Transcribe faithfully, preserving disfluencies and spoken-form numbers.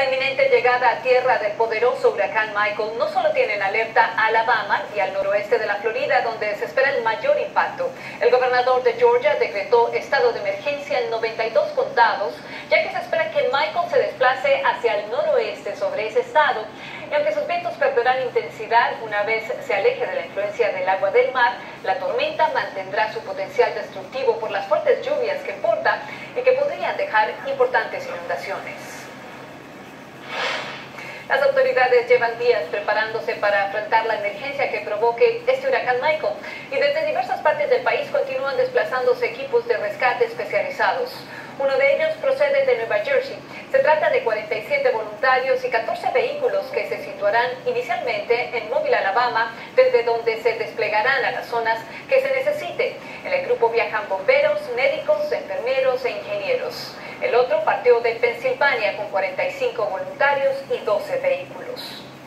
La inminente llegada a tierra del poderoso huracán Michael no solo tiene en alerta a Alabama y al noroeste de la Florida, donde se espera el mayor impacto. El gobernador de Georgia decretó estado de emergencia en noventa y dos condados, ya que se espera que Michael se desplace hacia el noroeste sobre ese estado. Y aunque sus vientos perderán intensidad una vez se aleje de la influencia del agua del mar, la tormenta mantendrá su potencial destructivo por las fuertes lluvias que porta y que podrían dejar importantes inundaciones. Las autoridades llevan días preparándose para afrontar la emergencia que provoque este huracán Michael y desde diversas partes del país continúan desplazándose equipos de rescate especializados. Uno de ellos procede de Nueva Jersey. Se trata de cuarenta y siete voluntarios y catorce vehículos que se situarán inicialmente en Mobile, Alabama, desde donde se desplegarán a las zonas que se necesite. En el grupo viajan bomberos, médicos, enfermeros e ingenieros. El otro partió de Pensilvania con cuarenta y cinco voluntarios y doce vehículos.